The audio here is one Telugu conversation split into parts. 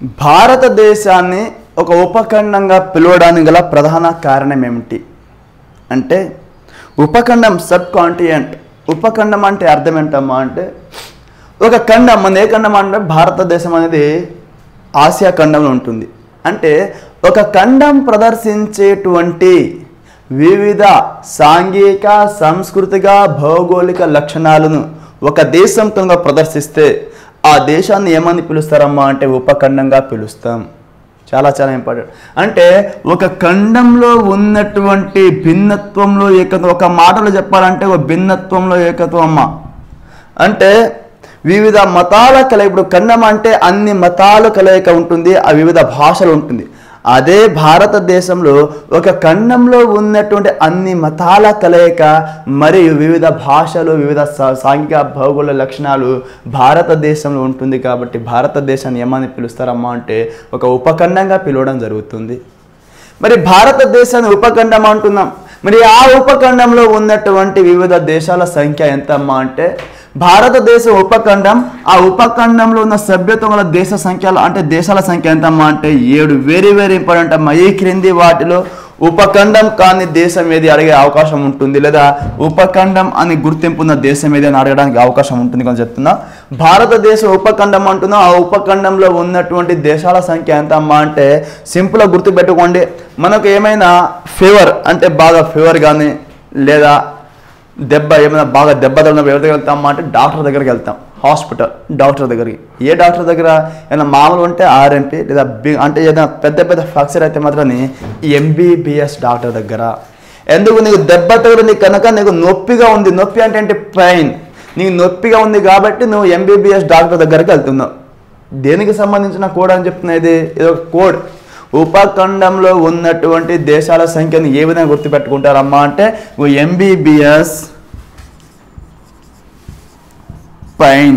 భారతదేశాన్ని ఒక ఉపఖండంగా పిలవడానికి గల ప్రధాన కారణం ఏమిటి అంటే ఉపఖండం సబ్ కాంటినెంట్. ఉపఖండం అంటే అర్థం ఏంటమ్మా అంటే ఒక ఖండం, మన ఏ ఖండం అంటే భారతదేశం అనేది ఆసియా ఖండంలో ఉంటుంది. అంటే ఒక ఖండం ప్రదర్శించేటువంటి వివిధ సాంఘిక, సాంస్కృతిక, భౌగోళిక లక్షణాలను ఒక దేశం కనుక ప్రదర్శిస్తే ఆ దేశాన్ని ఏమని పిలుస్తారమ్మా అంటే ఉపఖండంగా పిలుస్తాం. చాలా చాలా ఇంపార్టెంట్. అంటే ఒక ఖండంలో ఉన్నటువంటి భిన్నత్వంలో ఏకత్వం, ఒక మాటలో చెప్పాలంటే ఒక భిన్నత్వంలో ఏకత్వం అమ్మ. అంటే వివిధ మతాల కలయిక. ఇప్పుడు ఖండం అంటే అన్ని మతాల కలయిక ఉంటుంది, ఆ వివిధ భాషలు ఉంటుంది. అదే భారతదేశంలో ఒక ఖండంలో ఉన్నటువంటి అన్ని మతాల కలయిక మరియు వివిధ భాషలు, వివిధ సాంఘిక భౌగోళిక లక్షణాలు భారతదేశంలో ఉంటుంది. కాబట్టి భారతదేశాన్ని ఏమని పిలుస్తారమ్మా అంటే ఒక ఉపఖండంగా పిలవడం జరుగుతుంది. మరి భారతదేశాన్ని ఉపఖండం అంటున్నాం. మరి ఆ ఉపఖండంలో ఉన్నటువంటి వివిధ దేశాల సంఖ్య ఎంతమ్మా అంటే భారతదేశ ఉపఖండం, ఆ ఉపఖండంలో ఉన్న సభ్యత్వం గల దేశ సంఖ్యలు అంటే దేశాల సంఖ్య ఎంతమ్మా అంటే 7. వెరీ వెరీ ఇంపార్టెంట్ అమ్మా. ఈ క్రింది వాటిలో ఉపఖండం కాని దేశం ఏది అడిగే అవకాశం ఉంటుంది, లేదా ఉపఖండం అని గుర్తింపు ఉన్న దేశం ఏది అని అడగడానికి అవకాశం ఉంటుంది అని చెప్తున్నా. భారతదేశం ఉపఖండం అంటున్నా. ఆ ఉపఖండంలో ఉన్నటువంటి దేశాల సంఖ్య ఎంత అమ్మా అంటే సింపుల్గా గుర్తుపెట్టుకోండి. మనకు ఏమైనా ఫీవర్ అంటే బాగా ఫీవర్ కానీ లేదా ఏమైనా బాగా దెబ్బ తగిలినప్పుడు ఎవరి దగ్గర వెళ్తామా అంటే డాక్టర్ దగ్గరికి వెళ్తాం. హాస్పిటల్ డాక్టర్ దగ్గరికి. ఏ డాక్టర్ దగ్గర? ఏదైనా మామూలు ఉంటే ఆర్ఎంపీ, లేదా అంటే ఏదైనా పెద్ద పెద్ద ఫ్రాక్చర్ అయితే మాత్రం ఎంబీబీఎస్ డాక్టర్ దగ్గర. ఎందుకు? నీకు దెబ్బ తగిలింది కనుక నీకు నొప్పిగా ఉంది. నొప్పి అంటే పెయిన్. నీకు నొప్పిగా ఉంది కాబట్టి నువ్వు ఎంబీబీఎస్ డాక్టర్ దగ్గరికి వెళ్తున్నావు. దేనికి సంబంధించిన కోడ్ అని చెప్తున్నా? ఇది ఒక కోడ్. ఉపఖండంలో ఉన్నటువంటి దేశాల సంఖ్యను ఏ విధంగా గుర్తుపెట్టుకుంటారమ్మా అంటే ఎంబీబీఎస్ పైన్,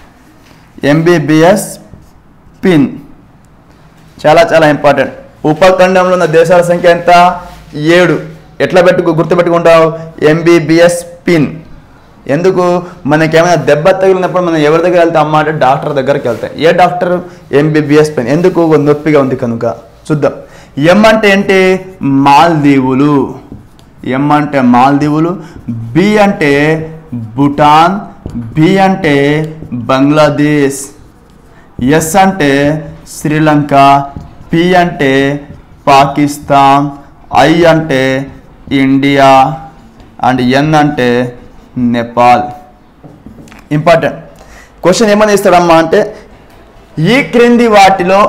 ఎంబీబీఎస్ పిన్. చాలా చాలా ఇంపార్టెంట్. ఉపఖండంలో ఉన్న దేశాల సంఖ్య ఎంత? 7. ఎట్లా గుర్తుపెట్టుకుంటావు? MBBS PIN. ఎందుకు? మనకేమైనా దెబ్బ తగిలినప్పుడు మనం ఎవరి దగ్గర వెళ్తాం అమ్మా అంటే డాక్టర్ దగ్గరికి వెళ్తాం. ఏ డాక్టర్? MBBS PIN. ఎందుకు? నొప్పిగా ఉంది కనుక. చూద్దాం. ఎం అంటే ఏంటి? మాల్దీవులు. ఎం అంటే మాల్దీవులు. బి అంటే భూటాన్. బి అంటే బంగ్లాదేశ్. ఎస్ అంటే శ్రీలంక. పి అంటే పాకిస్తాన్. ఐ అంటే ఇండియా. అండ్ ఎన్ అంటే నేపాల్. ఇంపార్టెంట్ క్వశ్చన్ ఏమని ఇస్తాడమ్మా అంటే ఈ క్రింది వాటిలో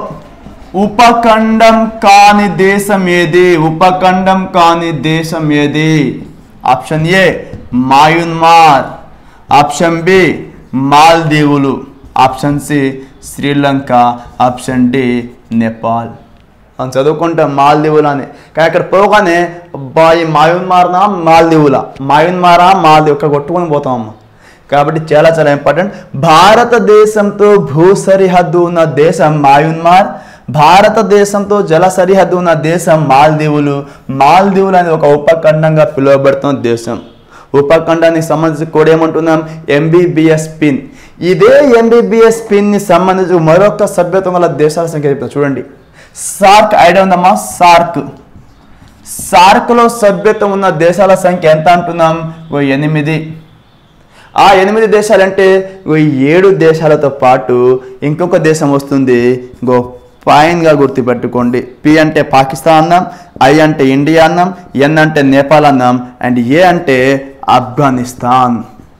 ఉపఖండం కాని దేశం ఏది? ఉపఖండం కాని దేశం ఏది? Option A Myanmar. Option B మాల్దీవులు. Option C Sri Lanka. Option D Nepal. అని చదువుకుంటాం మాల్దీవులు అని. కానీ అక్కడ పోగానే అబ్బాయి మయన్మార్నా మాల్దీవులా, మయన్మారా మాల్దీవు ఇక్కడ కొట్టుకొని పోతామమ్మా. కాబట్టి చాలా చాలా ఇంపార్టెంట్. భారతదేశంతో భూ సరిహద్దు ఉన్న దేశం మయన్మార్. భారతదేశంతో జల సరిహద్దు ఉన్న దేశం మాల్దీవులు. మాల్దీవులు అనేది ఒక ఉపఖండంగా పిలువబడుతున్న దేశం. ఉపఖండానికి సంబంధించి కూడా ఏమంటున్నాం? MBBS pin. ఇదే ఎంబీబీఎస్ పిన్ని సంబంధించి మరొక సభ్యత్వం గల దేశాల సంఖ్య చెప్తాం. చూడండి. సార్క్ ఐడియా ఉందమ్మా? సార్క్. సార్క్లో సభ్యత్వం ఉన్న దేశాల సంఖ్య ఎంత అంటున్నాం? 8. ఆ 8 దేశాలు అంటే 7 దేశాలతో పాటు ఇంకొక దేశం వస్తుంది. పైన్గా గుర్తుపెట్టుకోండి. పి అంటే పాకిస్తాన్ అన్నాం, ఐ అంటే ఇండియా అన్నాం, ఎన్ అంటే నేపాల్ అన్నాం, అండ్ ఏ అంటే ఆఫ్ఘనిస్తాన్.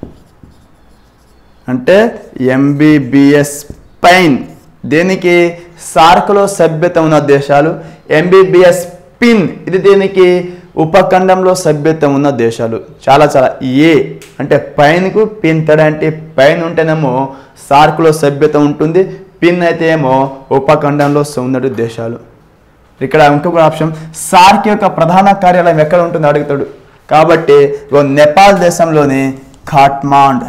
అంటే ఎంబీబీఎస్ పైన్ దేనికి? సార్క్లో సభ్యత ఉన్న దేశాలు. ఎంబీబీఎస్ పిన్ ఇది దేనికి? ఉపఖండంలో సభ్యత ఉన్న దేశాలు. చాలా చాలా. ఏ అంటే పైన్కు పిన్. తడ అంటే పైన్ ఉంటేనేమో సార్క్లో సభ్యత ఉంటుంది, పిన్ అయితే ఏమో ఉపఖండంలో ఉన్నటువంటి దేశాలు. ఇక్కడ ఇంకొక ఆప్షన్ సార్క్ యొక్క ప్రధాన కార్యాలయం ఎక్కడ ఉంటుందో అడుగుతాడు. కాబట్టి నేపాల్ దేశంలోని ఖాట్మాండ్.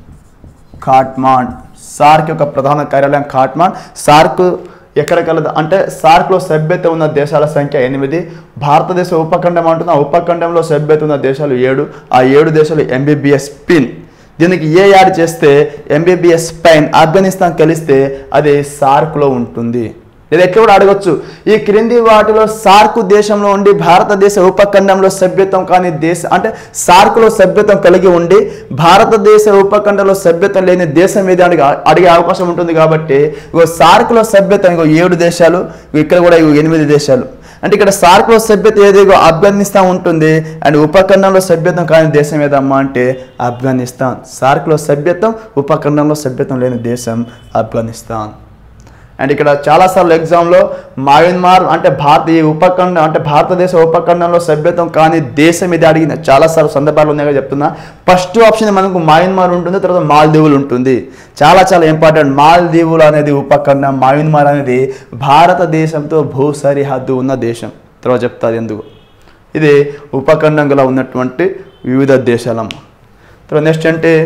సార్క్ యొక్క ప్రధాన కార్యాలయం ఖాట్మాండ్. సార్క్ ఎక్కడ కలదు అంటే సార్క్లో సభ్యత ఉన్న దేశాల సంఖ్య 8. భారతదేశ ఉపఖండం అంటున్న ఉపఖండంలో సభ్యత ఉన్న దేశాలు 7. ఆ 7 దేశాలు ఎంబీబీఎస్ పిన్. దీనికి ఏ యాడ్ చేస్తే ఎంబీబీఎస్ పైన్ ఆఫ్ఘనిస్తాన్ కలిస్తే అది సార్క్లో ఉంటుంది. లేదా ఎట్లా కూడా అడగొచ్చు, ఈ క్రింది వాటిలో సార్క్ దేశంలో ఉండి భారతదేశ ఉపఖండంలో సభ్యత్వం కాని దేశం, అంటే సార్క్లో సభ్యత్వం కలిగి ఉండి భారతదేశ ఉపఖండంలో సభ్యత్వం లేని దేశం ఏది అడిగే అవకాశం ఉంటుంది. కాబట్టి సార్క్లో సభ్యత్వం 7 దేశాలు, ఇక్కడ కూడా 8 దేశాలు. అంటే ఇక్కడ సార్క్లో సభ్యత ఏదేగో ఆఫ్ఘనిస్తాన్ ఉంటుంది, అండ్ ఉపఖండంలో సభ్యత్వం కాని దేశం ఏదమ్మా అంటే ఆఫ్ఘనిస్తాన్. సార్క్లో సభ్యత్వం, ఉపఖండంలో సభ్యత్వం లేని దేశం ఆఫ్ఘనిస్తాన్. అండ్ ఇక్కడ చాలాసార్లు ఎగ్జామ్లో మయన్మార్ అంటే భారతదేశ ఉపఖండంలో సభ్యత్వం కాని దేశం ఇది అడిగిన చాలాసార్లు సందర్భాలు ఉన్నాయో చెప్తున్నా. ఫస్ట్ ఆప్షన్ మనకు మయన్మార్ ఉంటుంది, తర్వాత మాల్దీవులు ఉంటుంది. చాలా ఇంపార్టెంట్. మాల్దీవులు అనేది ఉపఖండం, మయన్మార్ అనేది భారతదేశంతో భూ సరిహద్దు ఉన్న దేశం. తర్వాత చెప్తాది ఎందుకు. ఇది ఉపఖండంగా ఉన్నటువంటి వివిధ దేశాలమ్మ. తర్వాత నెక్స్ట్ అంటే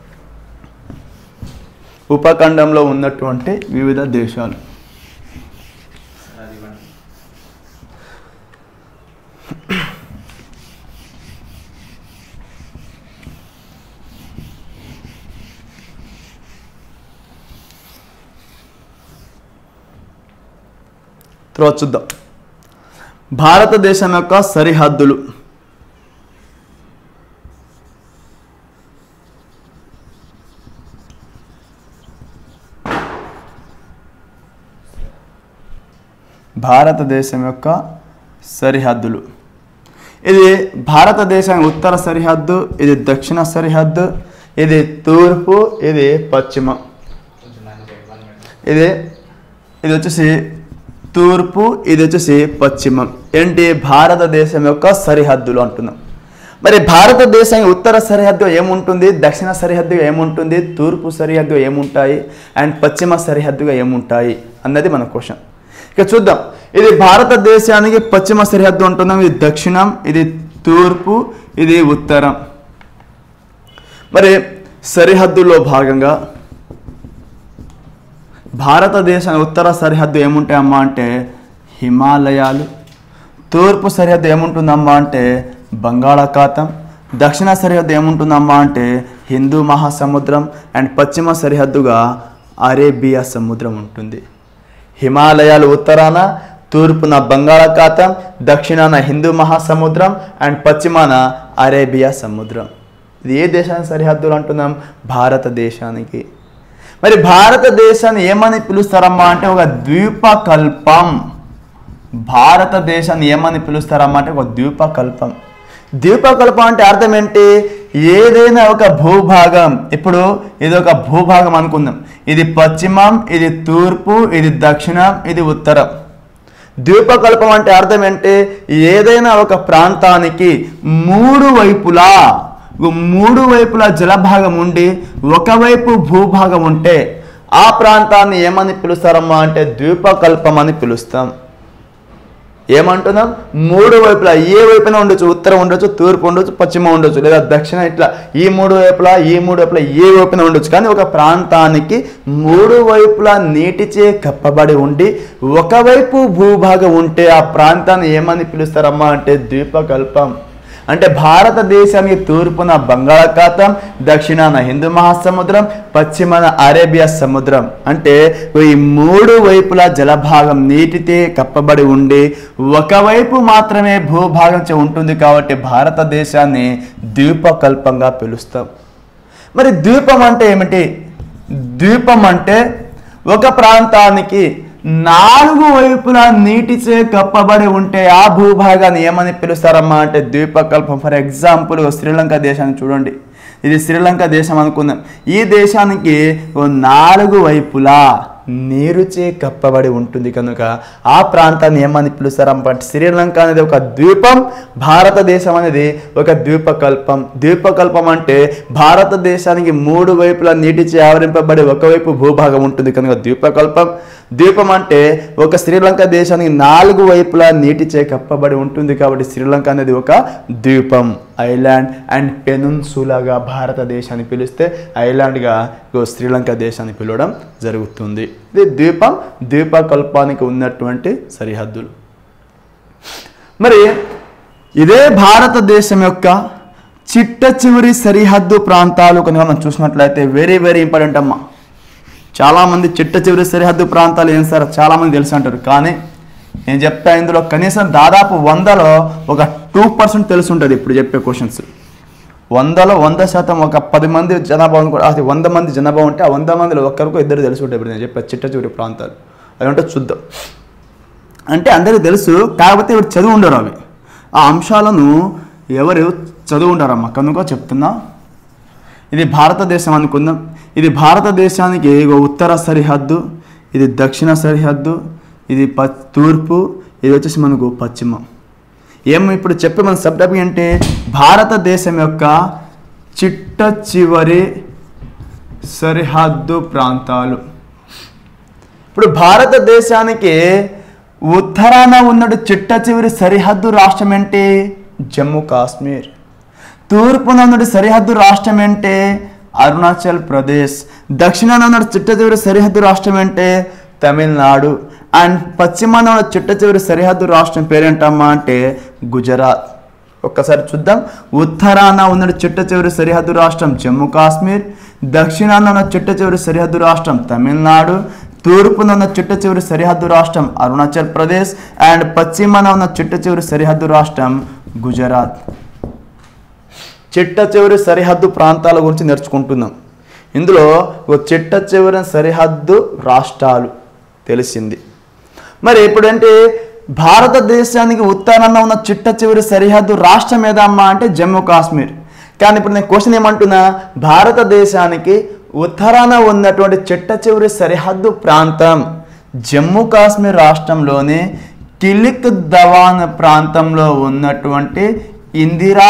ఉపఖండంలో ఉన్నటువంటి వివిధ దేశాలు. తర్వాత చూద్దాం భారతదేశం యొక్క సరిహద్దులు. భారతదేశం యొక్క సరిహద్దులు. ఇది భారతదేశం ఉత్తర సరిహద్దు, ఇది దక్షిణ సరిహద్దు, ఇది తూర్పు, ఇది పశ్చిమ. ఇది వచ్చేసి తూర్పు, ఇది వచ్చేసి పశ్చిమం. ఏంటి భారతదేశం యొక్క సరిహద్దులు అంటున్నాం. మరి భారతదేశం ఉత్తర సరిహద్దు ఏముంటుంది, దక్షిణ సరిహద్దుగా ఏముంటుంది, తూర్పు సరిహద్దు ఏముంటాయి, అండ్ పశ్చిమ సరిహద్దుగా ఏముంటాయి అన్నది మన క్వశ్చన్. ఇక చూద్దాం. ఇది భారతదేశానికి పశ్చిమ సరిహద్దు ఉంటున్నాం, ఇది దక్షిణం, ఇది తూర్పు, ఇది ఉత్తరం. మరి సరిహద్దులో భాగంగా భారతదేశం ఉత్తర సరిహద్దు ఏముంటాయమ్మా అంటే హిమాలయాలు, తూర్పు సరిహద్దు ఏముంటుందమ్మా అంటే బంగాళాఖాతం, దక్షిణ సరిహద్దు ఏముంటుందమ్మా అంటే హిందూ మహాసముద్రం, అండ్ పశ్చిమ సరిహద్దుగా అరేబియా సముద్రం ఉంటుంది. హిమాలయాలు ఉత్తరాన, తూర్పున బంగాళాఖాతం, దక్షిణాన హిందూ మహాసముద్రం, అండ్ పశ్చిమాన అరేబియా సముద్రం. ఇది ఏ దేశానికి సరిహద్దులు అంటున్నాం, భారతదేశానికి. మరి భారతదేశాన్ని ఏమని పిలుస్తారమ్మా అంటే ఒక ద్వీపకల్పం. భారతదేశాన్ని ఏమని పిలుస్తారమ్మా అంటే ఒక ద్వీపకల్పం. ద్వీపకల్పం అంటే అర్థం ఏంటి, ఏదైనా ఒక భూభాగం, ఇప్పుడు ఇది ఒక భూభాగం అనుకుందాం, ఇది పశ్చిమం, ఇది తూర్పు, ఇది దక్షిణం, ఇది ఉత్తరం. ద్వీపకల్పం అంటే అర్థం ఏంటి, ఏదైనా ఒక ప్రాంతానికి మూడు వైపులా జలభాగం ఉండి ఒకవైపు భూభాగం ఉంటే ఆ ప్రాంతాన్ని ఏమని పిలుస్తారమ్మా అంటే ద్వీపకల్పం అని పిలుస్తాం. ఏమంటున్నాం, మూడు వైపులా, ఏ వైపున ఉండొచ్చు, ఉత్తరం ఉండొచ్చు, తూర్పు ఉండొచ్చు, పశ్చిమ ఉండొచ్చు, లేదా దక్షిణ, ఇట్లా ఈ మూడు వైపులా ఏ వైపున ఉండొచ్చు. కానీ ఒక ప్రాంతానికి మూడు వైపులా నీటిచే కప్పబడి ఉండి ఒకవైపు భూభాగం ఉంటే ఆ ప్రాంతాన్ని ఏమని పిలుస్తారమ్మా అంటే ద్వీపకల్పం. అంటే భారతదేశానికి తూర్పున బంగాళాఖాతం, దక్షిణాన హిందూ మహాసముద్రం, పశ్చిమాన అరేబియా సముద్రం. అంటే ఈ మూడు వైపులా జలభాగం నీటితే కప్పబడి ఉండి ఒకవైపు మాత్రమే భూభాగం ఉంటుంది కాబట్టి భారతదేశాన్ని ద్వీపకల్పంగా పిలుస్తాం. మరి ద్వీపం అంటే ఏమిటి? ద్వీపం అంటే ఒక ప్రాంతానికి నాలుగు వైపులా నీటిచే కప్పబడి ఉంటే ఆ భూభాగాన్ని ఏమని పిలుస్తారమ్మా అంటే ద్వీపకల్పం. ఫర్ ఎగ్జాంపుల్ శ్రీలంక దేశాన్ని చూడండి, ఇది శ్రీలంక దేశం అనుకుందాం. ఈ దేశానికి నాలుగు వైపులా నీరుచే కప్పబడి ఉంటుంది కనుక ఆ ప్రాంతాన్ని ఏమని పిలుస్తారమ్మా అంటే శ్రీలంక అనేది ఒక ద్వీపం, భారతదేశం అనేది ఒక ద్వీపకల్పం. ద్వీపకల్పం అంటే భారతదేశానికి మూడు వైపులా నీటిచే ఆవరింపబడి ఒకవైపు భూభాగం ఉంటుంది కనుక ద్వీపకల్పం. ద్వీపం అంటే ఒక శ్రీలంక దేశానికి నాలుగు వైపులా నీటిచే కప్పబడి ఉంటుంది కాబట్టి శ్రీలంక అనేది ఒక ద్వీపం. ఐలాండ్ అండ్ పెనున్సులాగా భారతదేశాన్ని పిలిస్తే ఐలాండ్గా శ్రీలంక దేశాన్ని పిలవడం జరుగుతుంది. ఇది ద్వీపం, ద్వీపకల్పానికి ఉన్నటువంటి సరిహద్దులు. మరి ఇదే భారతదేశం యొక్క చిట్ట చివరి సరిహద్దు ప్రాంతాలు కనుక మనం చూసినట్లయితే వెరీ ఇంపార్టెంట్ అమ్మా. చాలామంది చిట్ట చివరి సరిహద్దు ప్రాంతాలు ఏం సార్ చాలామంది తెలుసు అంటారు, కానీ నేను చెప్తా ఇందులో కనీసం దాదాపు 100లో ఒక 2% తెలిసి ఉంటుంది. ఇప్పుడు చెప్పే క్వశ్చన్స్ 100లో 100% ఒక 10 మంది జనాభా కూడా, అది 100 మంది జనాభా ఉంటే ఆ 100 మందిలో ఒక్కరికో ఇద్దరు తెలిసి ఉంటాయి. ఇప్పుడు నేను చెప్పే చిట్ట చివరి ప్రాంతాలు అవి ఉంటే చూద్దాం. అంటే అందరికీ తెలుసు, కాకపోతే ఇప్పుడు చదువు ఉండరు. అవి ఆ అంశాలను ఎవరు చదువు ఉండరమ్మా, కనుక చెప్తున్నా. ఇది భారతదేశం అనుకుందాం. ఇది భారతదేశానికి ఉత్తర సరిహద్దు, ఇది దక్షిణ సరిహద్దు, ఇది తూర్పు, ఇది వచ్చేసి మనకు పశ్చిమం. ఏమో ఇప్పుడు చెప్పే మన సబ్టాపిక్ అంటే భారతదేశం యొక్క చిట్ట చివరి సరిహద్దు ప్రాంతాలు. ఇప్పుడు భారతదేశానికి ఉత్తరాన ఉన్నది చిట్ట చివరి సరిహద్దు రాష్ట్రం ఏంటి? జమ్మూ కాశ్మీర్. తూర్పున ఉన్నది సరిహద్దు రాష్ట్రం ఏంటి? అరుణాచల్ ప్రదేశ్. దక్షిణాన ఉన్నది చిట్ట చివరి సరిహద్దు రాష్ట్రం ఏంటి? తమిళనాడు. అండ్ పశ్చిమాన ఉన్న చిట్ట చివరి సరిహద్దు రాష్ట్రం పేరేంటమ్మా అంటే గుజరాత్. ఒక్కసారి చూద్దాం. ఉత్తరాన ఉన్నది చిట్ట చివరి సరిహద్దు రాష్ట్రం జమ్మూ కాశ్మీర్, దక్షిణాన ఉన్న చిట్ట చివరి సరిహద్దు రాష్ట్రం తమిళనాడు, తూర్పున ఉన్న చిట్ట చివరి సరిహద్దు రాష్ట్రం అరుణాచల్ ప్రదేశ్, అండ్ పశ్చిమాన ఉన్న చిట్ట చివరి సరిహద్దు రాష్ట్రం గుజరాత్. చిట్ట చివరి సరిహద్దు ప్రాంతాల గురించి నేర్చుకుంటున్నాం. ఇందులో చిట్ట చివరి సరిహద్దు రాష్ట్రాలు తెలిసింది. మరి ఇప్పుడంటే భారతదేశానికి ఉత్తరాన ఉన్న చిట్ట చివరి సరిహద్దు రాష్ట్రం ఏదమ్మా అంటే జమ్మూ కాశ్మీర్. కానీ ఇప్పుడు నేను క్వశ్చన్ ఏమంటున్నా, భారతదేశానికి ఉత్తరాన ఉన్నటువంటి చిట్ట చివరి సరిహద్దు ప్రాంతం జమ్మూ కాశ్మీర్ రాష్ట్రంలోని కిలిక్ దవాన్ ప్రాంతంలో ఉన్నటువంటి ఇందిరా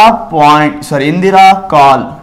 కాల్.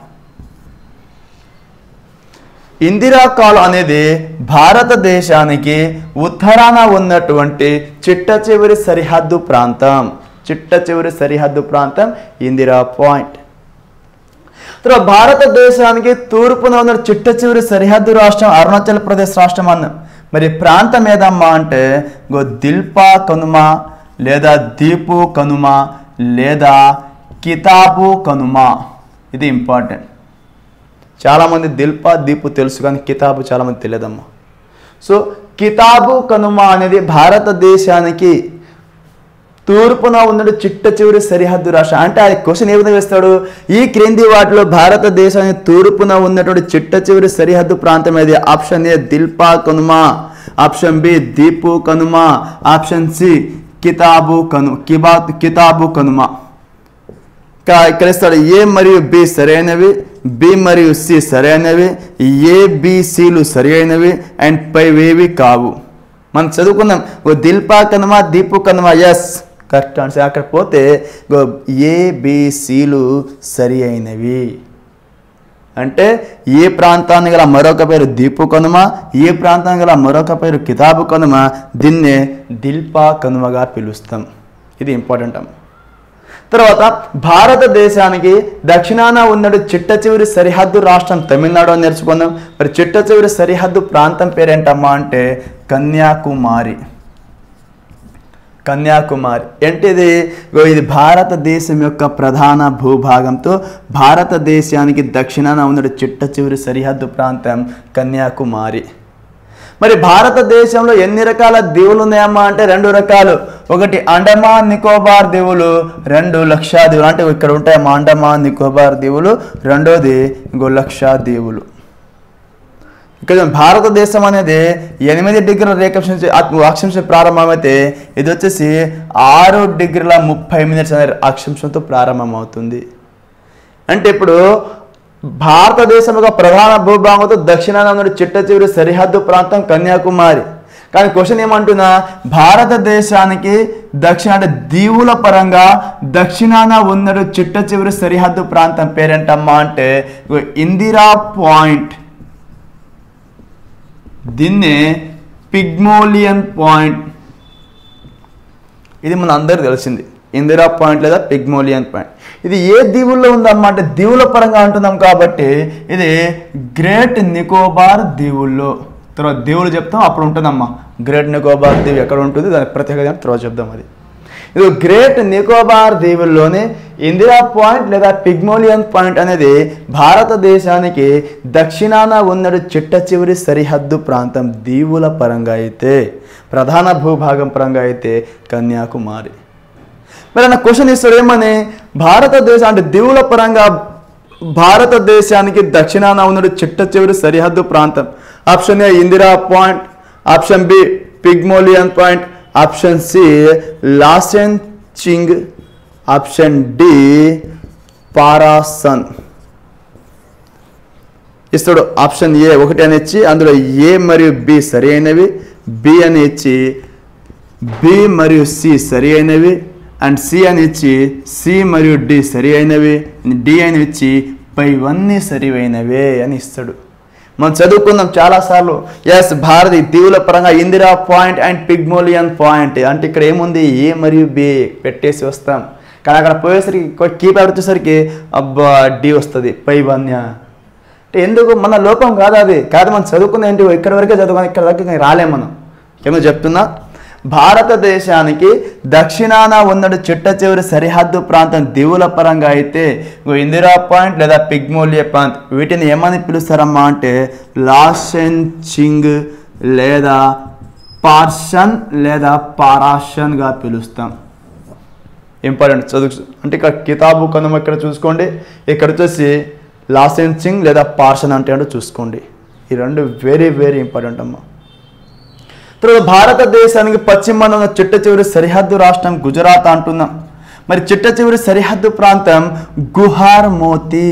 ఇందిరా కాల్ అనేది భారతదేశానికి ఉత్తరాన ఉన్నటువంటి చిట్ట చివరి సరిహద్దు ప్రాంతం. చిట్ట చివరి సరిహద్దు ప్రాంతం ఇందిరా పాయింట్. తర్వాత భారతదేశానికి తూర్పున ఉన్న చిట్ట చివరి సరిహద్దు రాష్ట్రం అరుణాచల్ ప్రదేశ్ రాష్ట్రం అన్నాం. మరి ప్రాంతం ఏదమ్మా అంటే దిల్పా కనుమ లేదా దీపు కనుమ లేదా కితాబు కనుమ. ఇది ఇంపార్టెంట్. చాలామంది దిల్పా దీపు తెలుసు, కానీ కితాబు చాలామంది తెలియదమ్మా. సో కితాబు కనుమ అనేది భారతదేశానికి తూర్పున ఉన్నది చిట్ట చివరి సరిహద్దు రాష్ట్రం. అంటే ఆ క్వశ్చన్ ఏ విధంగా వేస్తాడు, ఈ క్రింది వాటిలో భారతదేశానికి తూర్పున ఉన్నటువంటి చిట్ట చివరి సరిహద్దు ప్రాంతం ఏది? ఆప్షన్ ఏ దిల్పా కనుమ, ఆప్షన్ బి దీపు కనుమ, ఆప్షన్ సి కితాబు కనుమ. ఇక్కడ ఇస్తాడు ఏ మరియు బి సరైనవి, బి మరియు సి సరైనవి, ఏ బి సిలు సరైనవి అండ్ పైవేవి కావు. మనం చదువుకుందాం. దిల్పా కనుమ దీపు కనుమ ఎస్ కరెక్ట్ ఆన్సర్. అక్కడ పోతే ఏ బి సిలు సరి అయినవి. అంటే ఏ ప్రాంతాన్ని గల మరొక పేరు దీపు కనుమ, ఏ ప్రాంతాన్ని గల మరొక పేరు కితాబు కనుమ, దీన్నే దిల్పా కనుమగా పిలుస్తాం. ఇది ఇంపార్టెంట్ అమ్మ. తర్వాత భారతదేశానికి దక్షిణాన ఉన్నది చిట్ట చివరి సరిహద్దు రాష్ట్రం తమిళనాడు అని నేర్చుకుందాం. మరి చిట్ట చివరి సరిహద్దు ప్రాంతం పేరేంటమ్మా అంటే కన్యాకుమారి. అంటే ఇది భారతదేశం యొక్క ప్రధాన భూభాగంతో భారతదేశానికి దక్షిణాన ఉన్నది చిట్ట చివరి సరిహద్దు ప్రాంతం కన్యాకుమారి. మరి భారతదేశంలో ఎన్ని రకాల దీవులు ఉన్నాయమ్మా అంటే 2 రకాలు. ఒకటి అండమాన్ నికోబార్ దీవులు, 2 లక్షద్వీపులు. అంటే ఇక్కడ ఉంటాయమ్మా అండమాన్ నికోబార్ దీవులు, రెండోది లక్షద్వీపులు. ఇక్కడ భారతదేశం అనేది 8 డిగ్రీల అక్షాంశం ప్రారంభమైతే ఇది వచ్చేసి 6 డిగ్రీల 30 మినిట్స్ అనే అక్షాంశంతో ప్రారంభమవుతుంది. అంటే ఇప్పుడు భారతదేశం యొక్క ప్రధాన భూభాగంతో దక్షిణాన ఉన్న చిట్ట చివరి సరిహద్దు ప్రాంతం కన్యాకుమారి. కానీ క్వశ్చన్ ఏమంటున్నా, భారతదేశానికి దక్షిణ అంటే దీవుల పరంగా దక్షిణాన ఉన్న చిట్ట చివరి సరిహద్దు ప్రాంతం పేరేంటమ్మా అంటే ఇందిరా పాయింట్. దీన్నే పిగ్మోలియన్ పాయింట్. ఇది మన అందరికీ తెలిసింది, ఇందిరా పాయింట్ లేదా పిగ్మోలియన్ పాయింట్. ఇది ఏ దీవుల్లో ఉందమ్మా అంటే దీవుల పరంగా అంటున్నాం కాబట్టి ఇది గ్రేట్ నికోబార్ దీవుల్లో. తర్వాత దీవులు చెప్తాం, అప్పుడు ఉంటుందమ్మా గ్రేట్ నికోబార్ దీవు ఎక్కడ ఉంటుంది, దాని ప్రత్యేకత తర్వాత చెప్దాం. అది ఇది గ్రేట్ నికోబార్ దీవుల్లోని ఇందిరా పాయింట్ లేదా పిగ్మోలియన్ పాయింట్ అనేది భారతదేశానికి దక్షిణాన ఉన్న చిట్ట చివరి సరిహద్దు ప్రాంతం దీవుల పరంగా అయితే, ప్రధాన భూభాగం పరంగా అయితే కన్యాకుమారి. మరి నా క్వశ్చన్ ఇస్తాడు ఏమని, భారతదేశం అంటే దీవుల పరంగా భారతదేశానికి దక్షిణాన ఉన్న చిట్ట చివరి సరిహద్దు ప్రాంతం. Option A Indira point, option B Pygmalion point, option C లాసెన్ చింగ్, ఆప్షన్ డి పారాసన్. ఇస్తాడు ఆప్షన్ ఏ ఒకటి అని ఇచ్చి అందులో ఏ మరియు బి సరి అయినవి, బి అని ఇచ్చి బి మరియు సి సరి అయినవి, అండ్ సి అని ఇచ్చి సి మరియు డి సరి అయినవి, డి అని ఇచ్చి పైవన్నీ సరివైనవే అని ఇస్తాడు. మనం చదువుకుందాం చాలాసార్లు. ఎస్, భారత దీవుల పరంగా Indira point and Pygmalion point అంటే ఇక్కడ ఏముంది, ఏ మరియు బి పెట్టేసి వస్తాం. కానీ అక్కడ పోయేసరికి కీప్యాడ్ వచ్చేసరికి అబ్బా డి వస్తుంది, పైవన్య. అంటే ఎందుకు, మన లోపం కాదు అది, కాదు మనం చదువుకుంది ఏంటి, ఇక్కడ వరకే చదువుకుని ఇక్కడ వరకు రాలేము మనం. ఏమో చెప్తున్నా, భారతదేశానికి దక్షిణాన ఉన్న చిట్ట చివరి సరిహద్దు ప్రాంతం దీవుల పరంగా అయితే ఇందిరా పాయింట్ లేదా పిగ్మోలియన్ పాయింట్, వీటిని ఏమని పిలుస్తారమ్మా అంటే లాసెన్ చింగ్ లేదా పార్షన్ లేదా పారాషన్గా పిలుస్తాం. ఇంపార్టెంట్ చదువు అంటే ఇక్కడ కితాబు కనుమ ఇక్కడ చూసుకోండి, ఇక్కడ వచ్చేసి లాసెన్ చింగ్ లేదా పార్షన్ అంటే అంటే చూసుకోండి. ఈ రెండు వెరీ వెరీ ఇంపార్టెంట్ అమ్మా. తర్వాత భారతదేశానికి పశ్చిమాన ఉన్న చిట్ట చివరి సరిహద్దు రాష్ట్రం గుజరాత్ అంటున్నాం. మరి చిట్ట చివరి సరిహద్దు ప్రాంతం గుహార్ మోతీ.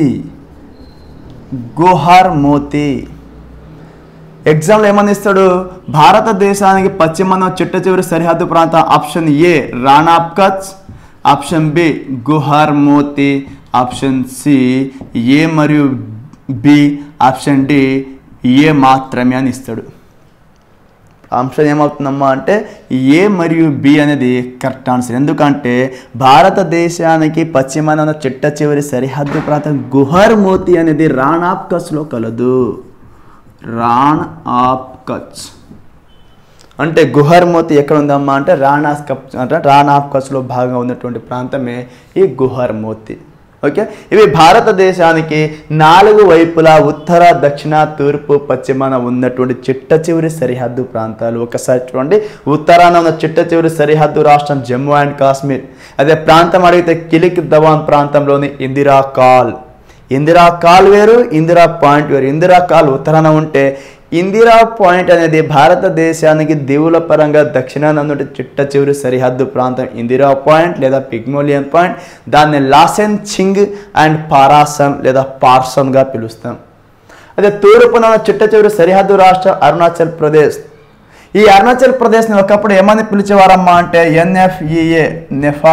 గుహార్ మోతీ ఎగ్జామ్లో ఏమని ఇస్తాడు, భారతదేశానికి పశ్చిమాన చిట్ట చివరి సరిహద్దు ప్రాంతం option A Rann of Kutch, option B Guhar Moti, option C A మరియు బి, ఆప్షన్ డి ఏ మాత్రమే అని ఇస్తాడు. ఆప్షన్ ఏమవుతుందమ్మా అంటే ఏ మరియు బి అనేది కరెక్ట్ ఆన్సర్. ఎందుకంటే భారతదేశానికి పశ్చిమాన ఉన్న చిట్ట చివరి సరిహద్దు ప్రాంతం గుహర్ మోతీ అనేది రాణ్ ఆఫ్ కచ్లో కలదు. రాణ్ ఆఫ్ కచ్ అంటే గుహర్ మోతీ ఎక్కడ ఉందమ్మా అంటే రాణ్ ఆఫ్ కచ్లో భాగంగా ఉన్నటువంటి ప్రాంతమే ఈ గుహర్ మోతీ. ఓకే, ఇవి భారతదేశానికి 4 వైపులా ఉత్తర, దక్షిణ, తూర్పు, పశ్చిమాన ఉన్నటువంటి చిట్ట చివరి సరిహద్దు ప్రాంతాలు. ఒకసారి చూడండి, ఉత్తరాన ఉన్న చిట్ట చివరి సరిహద్దు రాష్ట్రం జమ్మూ అండ్ కాశ్మీర్. అదే ప్రాంతం అడిగితే కిలిక్ దవాన్ ప్రాంతంలోని ఇందిరా కాల్. ఇందిరా కాల్ వేరు, ఇందిరా పాయింట్ వేరు. ఇందిరా కాల్ ఉత్తరాన ఉంటే ఇందిరా పాయింట్ అనేది భారతదేశానికి దీవుల పరంగా దక్షిణాన ఉన్న చిట్ట చివరి సరిహద్దు ప్రాంతం ఇందిరా పాయింట్ లేదా పిగ్మోలియన్ పాయింట్. దాన్ని లాసెన్ చింగ్ అండ్ పారాసన్ లేదా పార్సన్గా పిలుస్తాం. అదే తూర్పున చిట్ట చివరి సరిహద్దు రాష్ట్రం అరుణాచల్ ప్రదేశ్. ఈ అరుణాచల్ ప్రదేశ్ని ఒకప్పుడు ఏమని పిలిచేవారమ్మా అంటే ఎన్ఎఫ్ఈఏ నెఫా,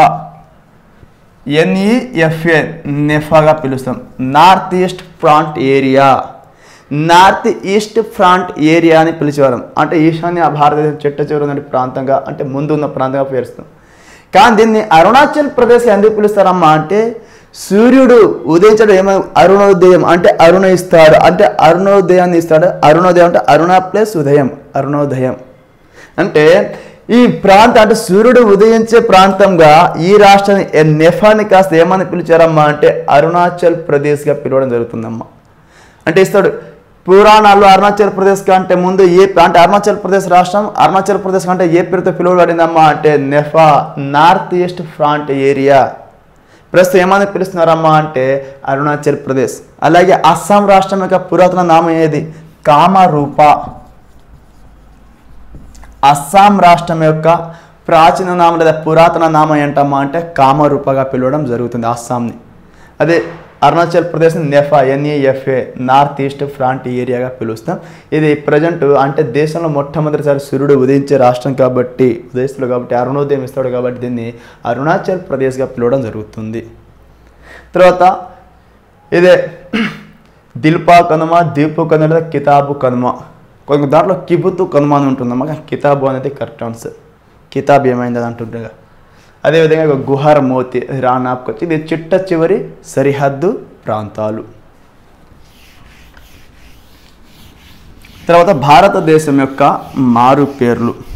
ఎన్ఈఎఫ్ఏ నెఫాగా పిలుస్తాం. North east front area, north east front area అని పిలిచేవారం. అంటే ఈశాన్య భారతదేశం చిట్ట చివరి ఉన్న ప్రాంతంగా అంటే ముందు ఉన్న ప్రాంతంగా పేరుస్తాం. కానీ దీన్ని అరుణాచల్ ప్రదేశ్ ఎందుకు పిలుస్తారమ్మా అంటే సూర్యుడు ఉదయించడం ఏమో అరుణోదయం అంటే అరుణయిస్తాడు, అంటే అరుణోదయాన్ని ఇస్తాడు. అరుణోదయం అంటే అరుణ ప్లస్ ఉదయం, అరుణోదయం అంటే ఈ ప్రాంతం అంటే సూర్యుడు ఉదయించే ప్రాంతంగా ఈ రాష్ట్రాన్ని నెఫాని కాస్త ఏమని పిలిచారమ్మా అంటే అరుణాచల్ ప్రదేశ్గా పిలవడం జరుగుతుందమ్మా. అంటే ఇస్తాడు పురాణాల్లో అరుణాచల్ ప్రదేశ్ కంటే ముందు ఏ అంటే అరుణాచల్ ప్రదేశ్ రాష్ట్రం అరుణాచల్ ప్రదేశ్ కంటే ఏ పేరుతో పిలువబడిందమ్మా అంటే NEFA, north east front area. ప్రస్తుతం ఏమని పిలుస్తున్నారమ్మా అంటే అరుణాచల్ ప్రదేశ్. అలాగే అస్సాం రాష్ట్రం యొక్క పురాతన నామం ఏది, కామరూప. అస్సాం రాష్ట్రం యొక్క ప్రాచీన నామం లేదా పురాతన నామం ఏంటమ్మా అంటే కామరూపగా పిలవడం జరుగుతుంది అస్సాంని. అదే Arunachal Pradesh NEFA, NEFA north east front ఏరియాగా పిలుస్తాం. ఇది ప్రజెంట్ అంటే దేశంలో మొట్టమొదటిసారి సూర్యుడు ఉదయించే రాష్ట్రం కాబట్టి ఉదయిస్తాడు కాబట్టి అరుణోదయం ఇస్తాడు కాబట్టి దీన్ని అరుణాచల్ ప్రదేశ్గా పిలవడం జరుగుతుంది. తర్వాత ఇదే దిల్పా కనుమ, దీపు కనుమ లేదా కితాబు కనుమ. కొన్ని దాంట్లో కిబుతు కనుమ అని ఉంటుందమ్మా, కితాబు అనేది కరెక్ట్ ఆన్సర్. కితాబ్ ఏమైంది అది అంటుండగా. అదేవిధంగా గుహర్ మోతీ, రాణ్ ఆఫ్ కచ్ ఇది చిట్ట చివరి సరిహద్దు ప్రాంతాలు. తర్వాత భారతదేశం యొక్క మారు పేర్లు.